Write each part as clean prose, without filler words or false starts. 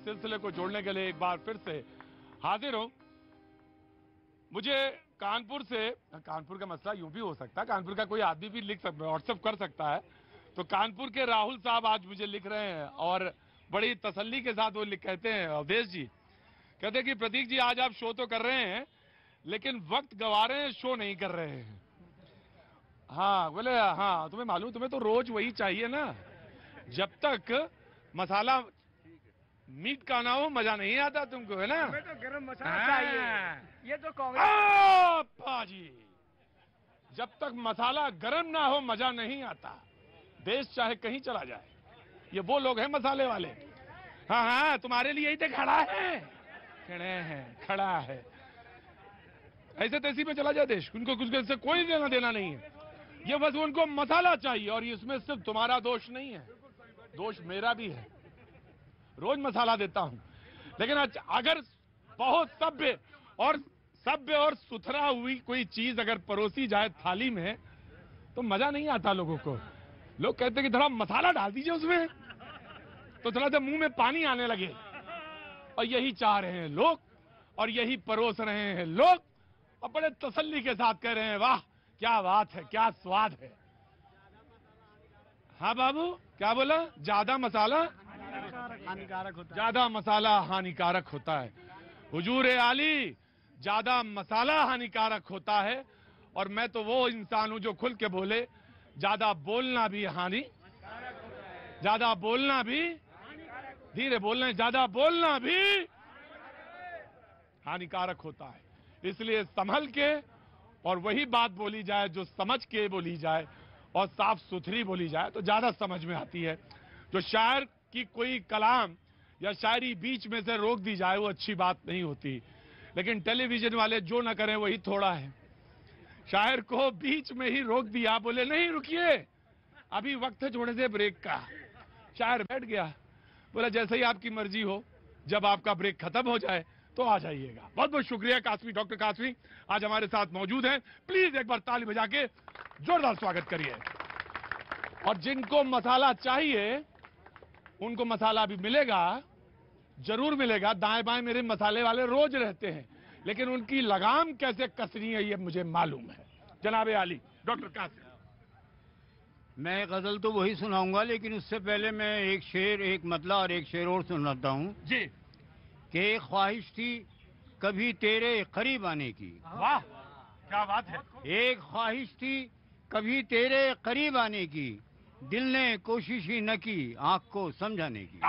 सिलसिले को जोड़ने के लिए एक बार फिर से हाजिर हूं। मुझे कानपुर से, कानपुर का मसला यूं भी हो सकता है, कानपुर का कोई आदमी भी लिख सकता है, व्हाट्सएप कर सकता है। तो कानपुर के राहुल साहब आज मुझे लिख रहे हैं और बड़ी तसल्ली के साथ वो कहते हैं, अवधेश जी कहते हैं कि प्रतीक जी आज आप शो तो कर रहे हैं लेकिन वक्त गवा रहे हैं, शो नहीं कर रहे हैं। हाँ बोले, हाँ तुम्हें मालूम, तुम्हें तो रोज वही चाहिए ना, जब तक मसाला मीट का ना हो मजा नहीं आता तुमको, है ना? हमें तो गरम मसाला चाहिए। ये तो जी, जब तक मसाला गरम ना हो मजा नहीं आता, देश चाहे कहीं चला जाए। ये वो लोग हैं मसाले वाले। हाँ हाँ, तुम्हारे लिए ही तो खड़ा है, खड़ा है। ऐसे तैसी में चला जाए देश, उनको कुछ से कोई लेना देना नहीं है। ये बस उनको मसाला चाहिए, और इसमें सिर्फ तुम्हारा दोष नहीं है, दोष मेरा भी है। रोज मसाला देता हूं, लेकिन अगर बहुत सभ्य और सुथरा हुई कोई चीज अगर परोसी जाए थाली में तो मजा नहीं आता लोगों को। लोग कहते हैं कि थोड़ा मसाला डाल दीजिए उसमें, तो थोड़ा सा मुंह में पानी आने लगे। और यही चाह रहे हैं लोग, और यही परोस रहे हैं लोग, और बड़े तसल्ली के साथ कह रहे हैं वाह क्या बात है, क्या स्वाद है। हाँ बाबू, क्या बोला? ज्यादा मसाला हानिकारक होता है। ज्यादा मसाला हानिकारक होता है। हुजूर आली, ज्यादा मसाला हानिकारक होता है। और मैं तो वो इंसान हूं जो खुल के बोले, ज्यादा बोलना भी ज्यादा बोलना भी, धीरे बोलना, ज्यादा बोलना भी हानिकारक होता है। इसलिए संभल के और वही बात बोली जाए जो समझ के बोली जाए और साफ सुथरी बोली जाए तो ज्यादा समझ में आती है। जो शायर की कोई कलाम या शायरी बीच में से रोक दी जाए वो अच्छी बात नहीं होती, लेकिन टेलीविजन वाले जो न करें वही थोड़ा है। शायर को बीच में ही रोक दिया, बोले नहीं रुकिए, अभी वक्त है थोड़े से ब्रेक का। शायर बैठ गया, बोला जैसे ही आपकी मर्जी हो, जब आपका ब्रेक खत्म हो जाए तो आ जाइएगा। बहुत बहुत शुक्रिया कासमी, डॉक्टर कासमी आज हमारे साथ मौजूद हैं। प्लीज एक बार ताली बजा के जोरदार स्वागत करिए। और जिनको मसाला चाहिए उनको मसाला भी मिलेगा, जरूर मिलेगा। दाएं बाएं मेरे मसाले वाले रोज रहते हैं, लेकिन उनकी लगाम कैसे कसनी है ये मुझे मालूम है। जनाबे आली, डॉक्टर कासमी। मैं गजल तो वही सुनाऊंगा, लेकिन उससे पहले मैं एक शेर, एक मतला और एक शेर और सुनाता हूँ जी। कि एक ख्वाहिश थी कभी तेरे करीब आने की। वाह क्या बात है। एक ख्वाहिश थी कभी तेरे करीब आने की, दिल ने कोशिश ही न की आंख को समझाने की।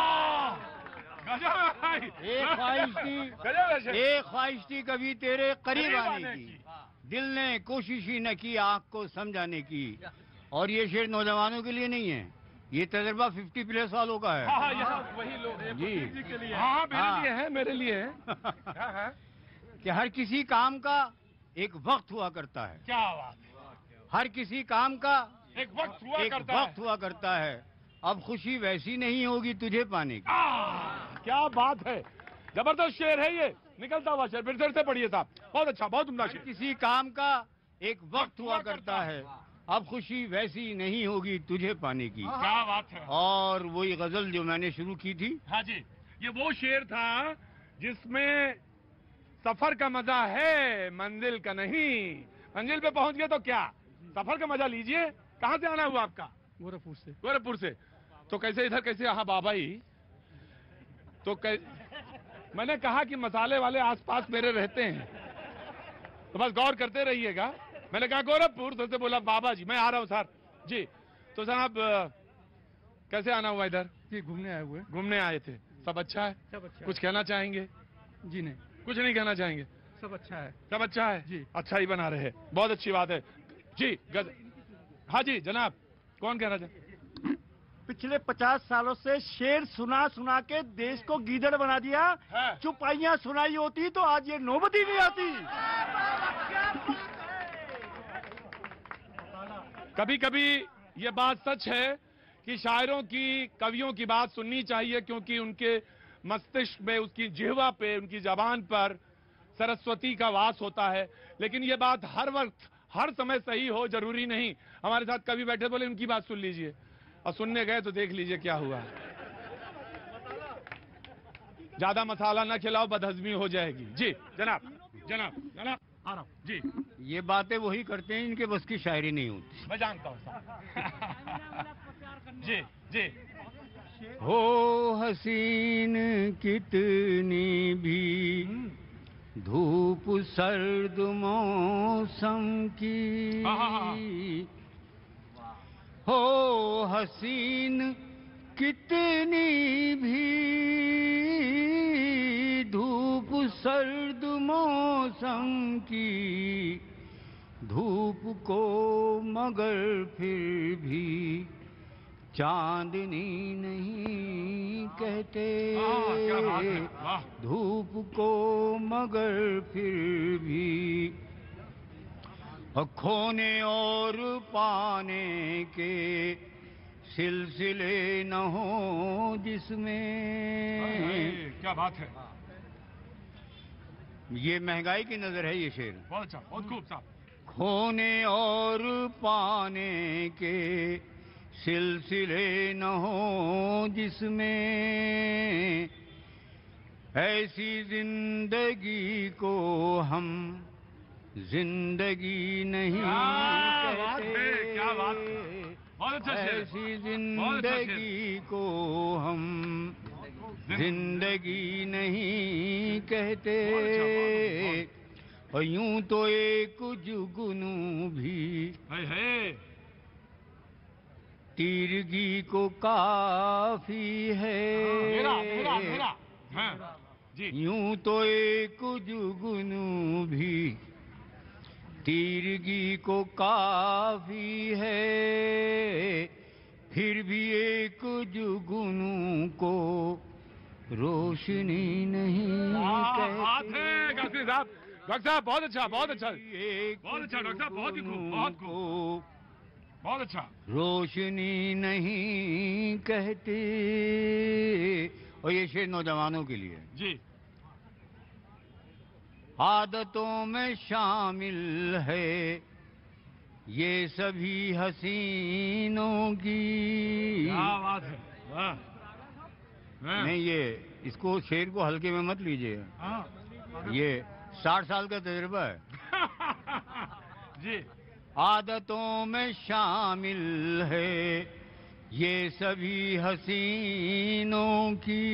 एक ख्वाहिश थी कभी तेरे करीब आने की, दिल ने कोशिश ही न की आंख को समझाने की। और ये शेर नौजवानों के लिए नहीं है, ये तजर्बा 50+ वालों का है। हाँ, यहाँ वही लोग हैं जी के लिए। हाँ, मेरे लिए है। कि हर किसी काम का एक वक्त हुआ करता है। क्या बात है। हर किसी काम का एक वक्त हुआ करता है। अब खुशी वैसी नहीं होगी तुझे पाने की। क्या बात है, जबरदस्त शेर है ये, निकलता हुआ शेर। फिर से पढ़िए साहब, बहुत अच्छा, बहुत उम्दा शेर। किसी काम का एक वक्त हुआ करता है, अब खुशी वैसी नहीं होगी तुझे पाने की। क्या बात है। और वही गजल जो मैंने शुरू की थी। हाँ जी, ये वो शेर था जिसमें सफर का मजा है मंजिल का नहीं। मंजिल पे पहुंच गए तो क्या, सफर का मजा लीजिए। कहाँ से आना हुआ आपका? गोरखपुर से। तो कैसे इधर कैसे? हाँ बाबा ही तो मैंने कहा कि मसाले वाले आसपास मेरे रहते हैं, तो बस गौर करते रहिएगा। मैंने कहा गोरखपुर, तो बोला बाबा जी मैं आ रहा हूँ सर जी। तो साहब कैसे आना हुआ इधर? जी घूमने आए थे। सब अच्छा है? सब अच्छा। कुछ कहना चाहेंगे? जी नहीं, कुछ नहीं कहना चाहेंगे। सब अच्छा है। सब अच्छा है जी। अच्छा ही बना रहे, बहुत अच्छी बात है जी। हाँ जी जनाब, कौन कहना चाहे? पिछले 50 सालों से शेर सुना सुना के देश को गीदड़ बना दिया। चुपाइयां सुनाई होती तो आज ये नौबत ही नहीं आती। कभी कभी ये बात सच है कि शायरों की, कवियों की बात सुननी चाहिए, क्योंकि उनके मस्तिष्क में, उसकी जिह्वा पे, उनकी जबान पर सरस्वती का वास होता है। लेकिन ये बात हर वक्त हर समय सही हो जरूरी नहीं। हमारे साथ कवि बैठे, बोले उनकी बात सुन लीजिए, और सुनने गए तो देख लीजिए क्या हुआ। ज्यादा मसाला ना खिलाओ, बदहजमी हो जाएगी। जी जनाब, जनाब, जनाब, आ रहा हूँ जी। ये बातें वही करते हैं इनके बस की शायरी नहीं होती। मैं जानता हूँ साहब। जी जी। हो हसीन कितनी भी धूप सर्द मौसम की, हो हसीन कितनी भी धूप सर्द मौसम की, धूप को मगर फिर भी चांदनी नहीं कहते। क्या बात है, वाह। धूप को मगर फिर भी खोने और पाने के सिलसिले न हो जिसमें। क्या बात है, ये महंगाई की नजर है ये शेर। बहुत अच्छा, बहुत खूब साहब। खोने और पाने के सिलसिले न हो जिसमें, ऐसी जिंदगी को हम जिंदगी नहीं कहते। क्या बात है, बहुत अच्छा शेर। ऐसी जिंदगी को हम जिंदगी नहीं कहते। और यूं तो एक जुगनू भी तीरगी को काफी है। यूं तो एक जुगनू भी तीरगी को काफी है, फिर भी एक जुगनू को रोशनी नहीं कहते। डॉक्टर साहब, डॉक्टर साहब, बहुत अच्छा, बहुत अच्छा, बहुत अच्छा डॉक्टर साहब, बहुत ही खूब, बहुत खूब, बहुत अच्छा। रोशनी नहीं कहते। और ये शेर नौजवानों के लिए जी। आदतों में शामिल है ये सभी हसीनों की। क्या बात है, वाह। नहीं, ये इसको शेर को हल्के में मत लीजिए। ये 60 साल का तजुर्बा है। जी। आदतों में शामिल है ये सभी हसीनों की,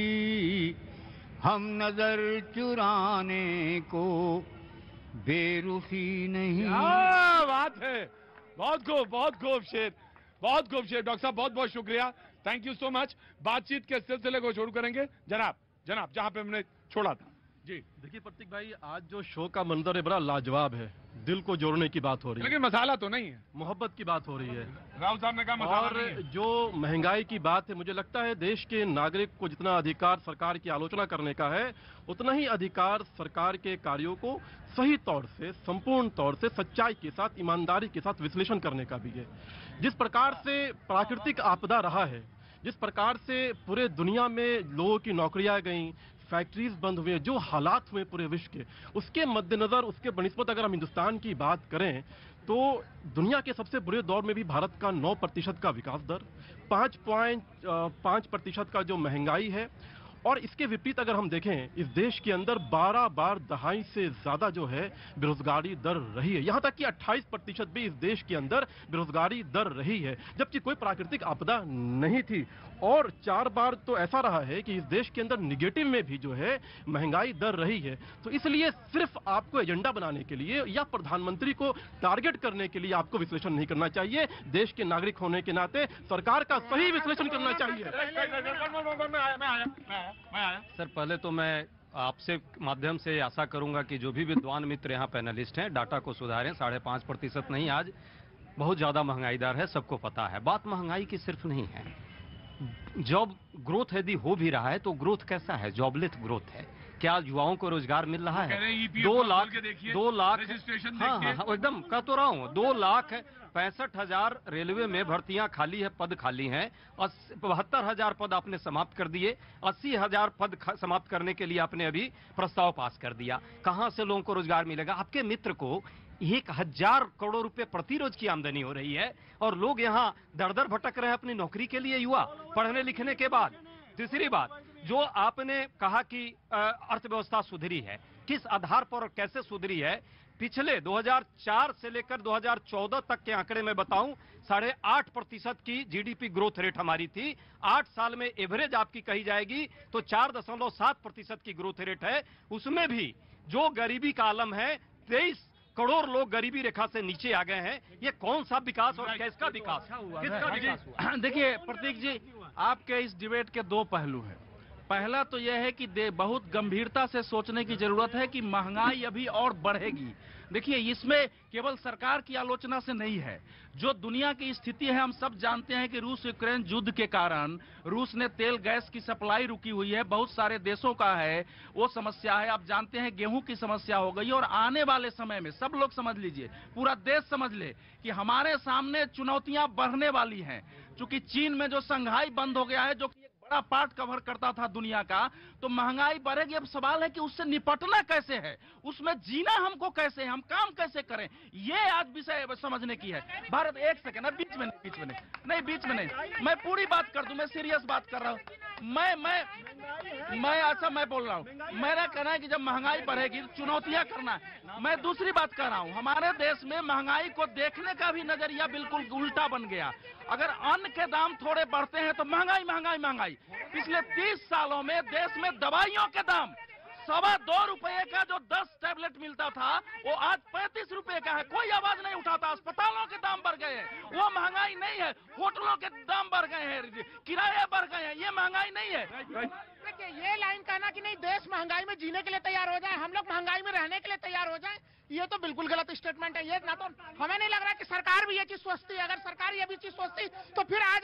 हम नजर चुराने को बेरुखी नहीं। क्या बात है, बहुत खूब, बहुत खूब शेर, बहुत खूब शेर। डॉक्टर साहब बहुत बहुत शुक्रिया, थैंक यू सो मच। बातचीत के सिलसिले को शुरू करेंगे। जनाब, जनाब, जहां पे हमने छोड़ा था। जी। देखिए प्रतीक भाई, आज जो शो का मंजर है बड़ा लाजवाब है। दिल को जोड़ने की बात हो रही है, लेकिन मसाला तो नहीं है। मोहब्बत की बात हो रही है। राहुल साहब ने कहा मसाला और नहीं है। जो महंगाई की बात है, मुझे लगता है देश के नागरिक को जितना अधिकार सरकार की आलोचना करने का है, उतना ही अधिकार सरकार के कार्यों को सही तौर से, संपूर्ण तौर से, सच्चाई के साथ, ईमानदारी के साथ विश्लेषण करने का भी है। जिस प्रकार से प्राकृतिक आपदा रहा है, जिस प्रकार से पूरे दुनिया में लोगों की नौकरियां गईं, फैक्ट्रीज बंद हुए, जो हालात हुए पूरे विश्व के, उसके मद्देनजर, उसके बनिस्बत अगर हम हिंदुस्तान की बात करें तो दुनिया के सबसे बुरे दौर में भी भारत का 9% का विकास दर, 5.5% का जो महंगाई है, और इसके विपरीत अगर हम देखें, इस देश के अंदर 12 बार दहाई से ज्यादा जो है बेरोजगारी दर रही है। यहां तक कि 28% भी इस देश के अंदर बेरोजगारी दर रही है, जबकि कोई प्राकृतिक आपदा नहीं थी। और 4 बार तो ऐसा रहा है कि इस देश के अंदर निगेटिव में भी जो है महंगाई दर रही है। तो इसलिए सिर्फ आपको एजेंडा बनाने के लिए या प्रधानमंत्री को टारगेट करने के लिए आपको विश्लेषण नहीं करना चाहिए। देश के नागरिक होने के नाते सरकार का सही विश्लेषण करना चाहिए। सर, पहले तो मैं आपसे माध्यम से आशा करूंगा कि जो भी विद्वान मित्र यहाँ पैनलिस्ट हैं, डाटा को सुधारें। 5.5% नहीं, आज बहुत ज्यादा महंगाई दर है, सबको पता है। बात महंगाई की सिर्फ नहीं है, जॉब ग्रोथ यदि हो भी रहा है तो ग्रोथ कैसा है? जॉबलेस ग्रोथ है। क्या युवाओं को रोजगार मिल रहा है? 2 लाख हाँ, एकदम कह तो रहा हूँ, 2,65,000 रेलवे में भर्तियां खाली है, पद खाली हैं। 72,000 पद आपने समाप्त कर दिए। 80,000 पद समाप्त करने के लिए आपने अभी प्रस्ताव पास कर दिया। कहां से लोगों को रोजगार मिलेगा? आपके मित्र को 1,000 करोड़ रुपए प्रतिरोज की आमदनी हो रही है और लोग यहाँ दर दर भटक रहे हैं अपनी नौकरी के लिए, युवा पढ़ने लिखने के बाद। तीसरी बात, जो आपने कहा कि अर्थव्यवस्था सुधरी है, किस आधार पर और कैसे सुधरी है? पिछले 2004 से लेकर 2014 तक के आंकड़े में बताऊं, 8.5% की जीडीपी ग्रोथ रेट हमारी थी। 8 साल में एवरेज आपकी कही जाएगी तो 4.7% की ग्रोथ रेट है। उसमें भी जो गरीबी का आलम है, 23 करोड़ लोग गरीबी रेखा से नीचे आ गए हैं। ये कौन सा विकास और किसका विकास हुआ? देखिए प्रतीक जी, आपके इस डिबेट के दो पहलू हैं। पहला तो यह है कि बहुत गंभीरता से सोचने की जरूरत है कि महंगाई अभी और बढ़ेगी। देखिए, इसमें केवल सरकार की आलोचना से नहीं है, जो दुनिया की स्थिति है हम सब जानते हैं कि रूस यूक्रेन युद्ध के कारण रूस ने तेल गैस की सप्लाई रुकी हुई है, बहुत सारे देशों का है वो समस्या है। आप जानते हैं गेहूं की समस्या हो गई, और आने वाले समय में सब लोग समझ लीजिए, पूरा देश समझ ले कि हमारे सामने चुनौतियां बढ़ने वाली हैं। चूंकि चीन में जो संघाई बंद हो गया है, जो पार्ट कवर करता था दुनिया का, तो महंगाई बढ़ेगी। अब सवाल है कि उससे निपटना कैसे है, उसमें जीना हमको कैसे है, हम काम कैसे करें, ये आज विषय समझने की है। भारत, एक सेकंड, बीच में नहीं, मैं पूरी बात कर दूं, मैं सीरियस बात कर रहा हूं। मैं बोल रहा हूं, मेरा कहना है कि जब महंगाई बढ़ेगी चुनौतियां करना है। मैं दूसरी बात कर रहा हूं, हमारे देश में महंगाई को देखने का भी नजरिया बिल्कुल उल्टा बन गया। अगर अन्न के दाम थोड़े बढ़ते हैं तो महंगाई। पिछले 30 सालों में देश में दवाइयों के दाम ₹2.25 का जो 10 टैबलेट मिलता था, वो आज 35 रुपए का है। कोई आवाज नहीं उठाता। अस्पतालों के दाम बढ़ गए हैं, वो महंगाई नहीं है। होटलों के दाम बढ़ गए हैं, किराए बढ़ गए हैं, ये महंगाई नहीं है। देखिए, ये लाइन कहना कि नहीं देश महंगाई में जीने के लिए तैयार हो जाए, हम लोग महंगाई में रहने के लिए तैयार हो जाए, ये तो बिल्कुल गलत स्टेटमेंट है। ये ना तो हमें नहीं लग रहा कि सरकार भी ये चीज सोचती है। अगर सरकार ये भी चीज सोचती तो फिर आज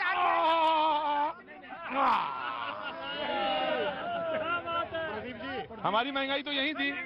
हमारी महंगाई तो यही थी।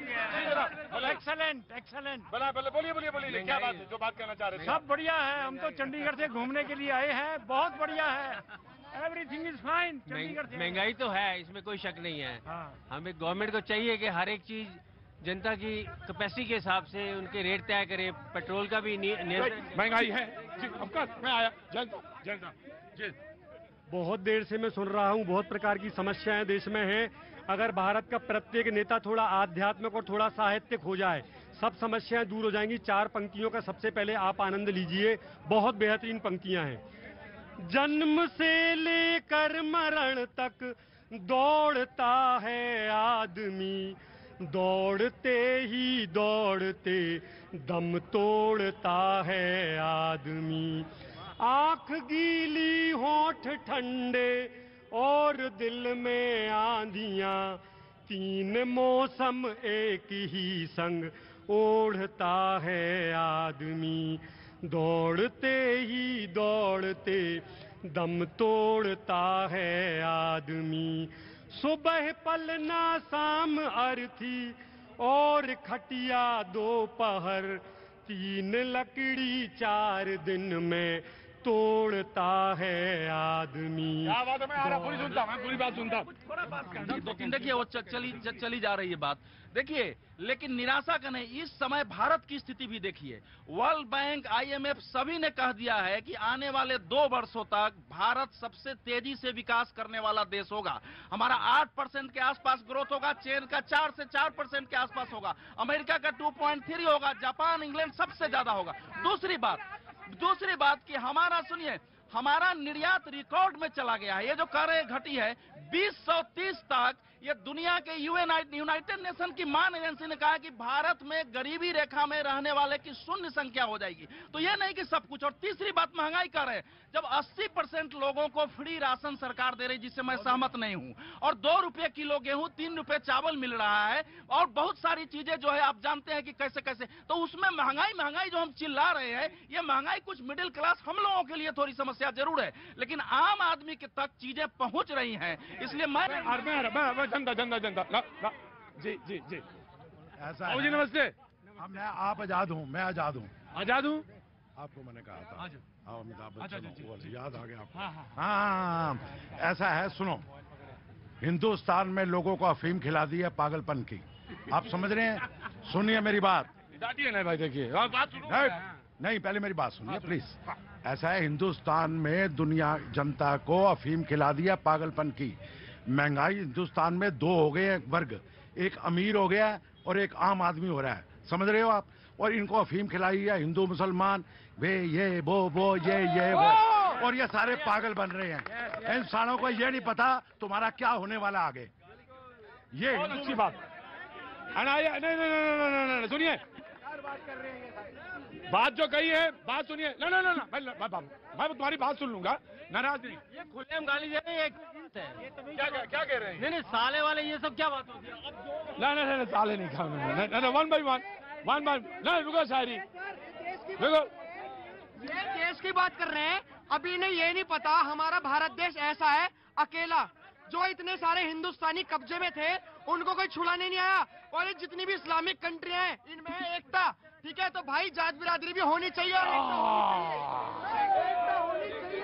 एक्सेलेंट। बोलिए क्या बात है, जो बात कहना चाह रहे थे? सब बढ़िया है। हम तो चंडीगढ़ से घूमने के लिए आए हैं, बहुत बढ़िया है। Everything is fine. चंडीगढ़ से महंगाई तो है, इसमें कोई शक नहीं है। हमें गवर्नमेंट को चाहिए कि हर एक चीज जनता की कैपेसिटी के हिसाब से उनके रेट तय करे। पेट्रोल का भी महंगाई है जी, ऑफकोर्स। मैं आया जी। बहुत देर से मैं सुन रहा हूँ, बहुत प्रकार की समस्याएं देश में हैं। अगर भारत का प्रत्येक नेता थोड़ा आध्यात्मिक और थोड़ा साहित्यिक हो जाए, सब समस्याएं दूर हो जाएंगी। 4 पंक्तियों का सबसे पहले आप आनंद लीजिए, बहुत बेहतरीन पंक्तियां हैं। जन्म से लेकर मरण तक दौड़ता है आदमी, दौड़ते ही दौड़ते दम तोड़ता है आदमी। आंख गीली होंठ ठंडे और दिल में आंधियां, 3 मौसम एक ही संग ओढ़ता है आदमी। दौड़ते ही दौड़ते दम तोड़ता है आदमी। सुबह पलना शाम अर्थी और खटिया दोपहर, 3 लकड़ी 4 दिन में तोड़ता है आदमी। क्या बात है, मैं आ रहा, पूरी सुनता, मैं पूरी बात सुनता। थोड़ा बात करना, लेकिन देखिए वो चली जा रही है बात। देखिए, लेकिन निराशा का नहीं, इस समय भारत की स्थिति भी देखिए। वर्ल्ड बैंक, IMF सभी ने कह दिया है कि आने वाले 2 वर्षों तक भारत सबसे तेजी से विकास करने वाला देश होगा। हमारा 8% के आसपास ग्रोथ होगा, चीन का 4 से 4% के आसपास होगा, अमेरिका का 2.3 होगा, जापान, इंग्लैंड सबसे ज्यादा होगा। दूसरी बात कि हमारा निर्यात रिकॉर्ड में चला गया है। ये जो कर घटी है 2030 तक, ये दुनिया के यूनाइटेड नेशन की मान एजेंसी ने कहा कि भारत में गरीबी रेखा में रहने वाले की 0 संख्या हो जाएगी। तो ये नहीं कि सब कुछ। और तीसरी बात महंगाई का है, जब 80% लोगों को फ्री राशन सरकार दे रही, जिससे मैं सहमत नहीं हूं, और 2 रुपए किलो गेहूं, 3 रुपए चावल मिल रहा है, और बहुत सारी चीजें जो है आप जानते हैं कि कैसे कैसे, तो उसमें महंगाई जो हम चिल्ला रहे हैं, ये महंगाई कुछ मिडिल क्लास हम लोगों के लिए थोड़ी समस्या जरूर है, लेकिन आम आदमी के तक चीजें पहुंच रही हैं। इसलिए मैं जनता जी ऐसा है। जी नमस्ते। आप आजाद हूँ, मैं आजाद हूँ। आजाद हूँ, आपको मैंने कहा था। अमिताभ अच्छा, बच्चन, याद आ गया आपको? हाँ, ऐसा है, सुनो। हिंदुस्तान में लोगों को अफीम खिला दी है पागलपन की, आप समझ रहे हैं? सुनिए मेरी बात। डांटिए नहीं भाई, देखिए बात नहीं, पहले मेरी बात सुनिए प्लीज। ऐसा है, हिंदुस्तान में दुनिया जनता को अफीम खिला दिया पागलपन की। महंगाई हिंदुस्तान में दो हो गए एक वर्ग, एक अमीर हो गया और एक आम आदमी हो रहा है, समझ रहे हो आप। और इनको अफीम खिलाई है हिंदू मुसलमान, वे ये वो ये वो, और ये सारे पागल बन रहे हैं। इंसानों को ये नहीं पता तुम्हारा क्या होने वाला आगे। ये अच्छी बात नहीं, सुनिए बात जो कही है, बात सुनिए। ना मैं तुम्हारी बात सुन लूंगा, नाराज नहीं। ये खुलेआम गाली दे रहे हैं, क्या कह रहे हैं? नहीं साले वाले ये सब क्या बात होती है? अब जो ना साले नहीं खाऊंगा, वन बाई वन ना, रुको शायरी, रुको। ये देश की बात कर रहे हैं, अभी इन्हें ये नहीं पता हमारा भारत देश ऐसा है अकेला, जो इतने सारे हिंदुस्तानी कब्जे में थे उनको कोई छुड़ाने नहीं आया। और ये जितनी भी इस्लामिक कंट्री हैं इनमें है एकता, ठीक है? तो भाई जात बिरादरी भी होनी चाहिए और एकता होनी चाहिए।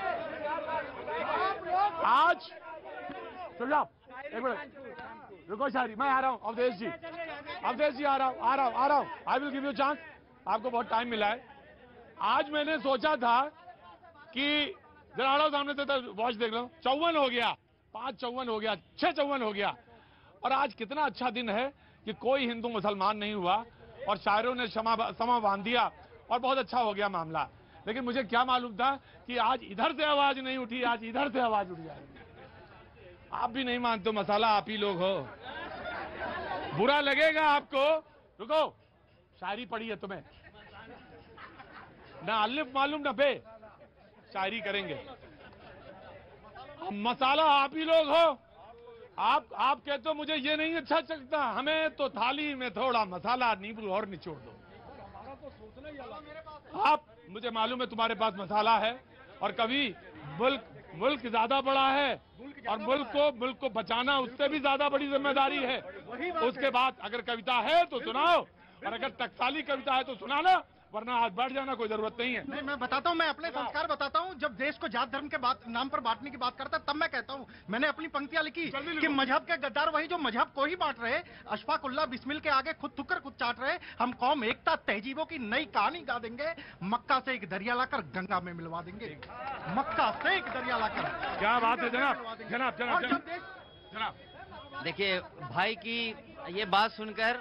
आज सुन लो, एक मिनट रुको शायरी, मैं आ रहा हूँ। अवधेश जी आ रहा हूँ। I will give you chance, आपको बहुत टाइम मिला है। आज मैंने सोचा था कि जरा आ रहा हूँ सामने से, तो वॉच देख लो, 54 हो गया, 5-54 हो गया, 6-54 हो गया। और आज कितना अच्छा दिन है कि कोई हिंदू मुसलमान नहीं हुआ और शायरों ने समा बांध दिया और बहुत अच्छा हो गया मामला। लेकिन मुझे क्या मालूम था कि आज इधर से आवाज नहीं उठी, आज इधर से आवाज उठ जाएगी। आप भी नहीं मानते, मसाला आप ही लोग हो, बुरा लगेगा आपको। रुको, शायरी पढ़ी है तुम्हें ना, अलिफ मालूम ना बे, शायरी करेंगे। मसाला आप ही लोग हो। आप कहते हो मुझे ये नहीं अच्छा लगता, हमें तो थाली में थोड़ा मसाला नींबू और निचोड़ दो। आप, मुझे मालूम है तुम्हारे पास मसाला है, और कभी मुल्क ज्यादा बड़ा है और मुल्क को बचाना उससे भी ज्यादा बड़ी जिम्मेदारी है। उसके बाद अगर कविता है तो सुनाओ, और अगर टकसाली कविता है तो सुनाना, वरना आज बैठ जाना, कोई जरूरत नहीं है। नहीं, मैं बताता हूँ, मैं अपने संस्कार बताता हूँ। जब देश को जात धर्म के नाम पर बांटने की बात करता है, तब मैं कहता हूँ, मैंने अपनी पंक्तियां लिखी कि मजहब के गद्दार वही जो मजहब को ही बांट रहे, अशफाकुल्लाह बिस्मिल के आगे खुद थुकर खुद चाट रहे। हम कौम एकता तहजीबों की नई कहानी गा देंगे, मक्का से एक दरिया लाकर गंगा में मिलवा देंगे। मक्का से एक दरिया लाकर। क्या बात है जनाब। देखिए भाई की ये बात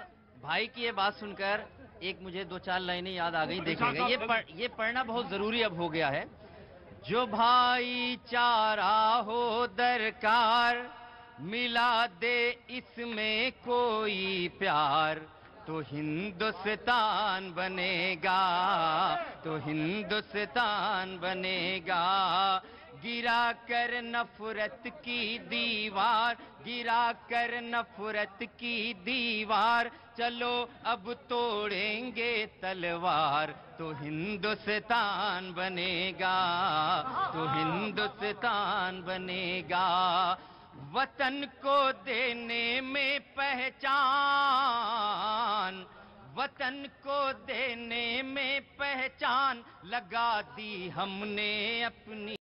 सुनकर एक मुझे 2-4 लाइनें याद आ गई। देखिएगा, ये पढ़ना बहुत जरूरी अब हो गया है। जो भाईचारा हो दरकार, मिला दे इसमें कोई प्यार, तो हिंदुस्तान बनेगा, तो हिंदुस्तान बनेगा। गिरा कर नफरत की दीवार, गिरा कर नफरत की दीवार, चलो अब तोड़ेंगे तलवार, तो हिंदुस्तान बनेगा, तो हिंदुस्तान बनेगा। वतन को देने में पहचान, वतन को देने में पहचान, लगा दी हमने अपनी।